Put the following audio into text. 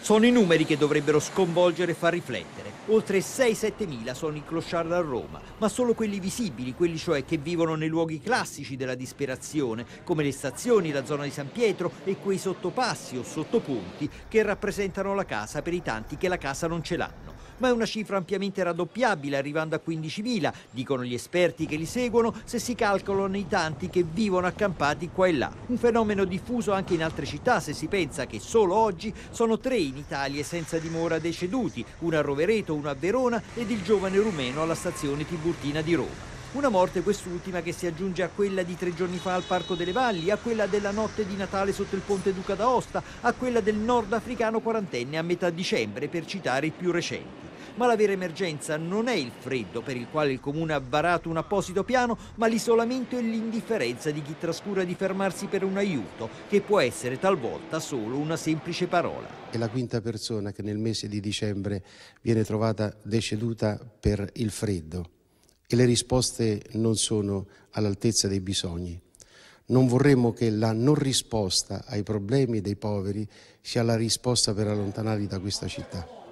Sono i numeri che dovrebbero sconvolgere e far riflettere. Oltre 6-7 mila sono i clochard a Roma, ma solo quelli visibili, quelli cioè che vivono nei luoghi classici della disperazione, come le stazioni, la zona di San Pietro e quei sottopassi o sottoponti che rappresentano la casa per i tanti che la casa non ce l'hanno. Ma è una cifra ampiamente raddoppiabile, arrivando a 15.000, dicono gli esperti che li seguono, se si calcolano i tanti che vivono accampati qua e là. Un fenomeno diffuso anche in altre città, se si pensa che solo oggi sono 3 in Italia senza dimora deceduti, uno a Rovereto, uno a Verona ed il giovane rumeno alla stazione Tiburtina di Roma. Una morte quest'ultima che si aggiunge a quella di 3 giorni fa al Parco delle Valli, a quella della notte di Natale sotto il ponte Duca d'Aosta, a quella del nordafricano quarantenne a metà dicembre, per citare i più recenti. Ma la vera emergenza non è il freddo, per il quale il Comune ha varato un apposito piano, ma l'isolamento e l'indifferenza di chi trascura di fermarsi per un aiuto, che può essere talvolta solo una semplice parola. È la quinta persona che nel mese di dicembre viene trovata deceduta per il freddo e le risposte non sono all'altezza dei bisogni. Non vorremmo che la non risposta ai problemi dei poveri sia la risposta per allontanarli da questa città.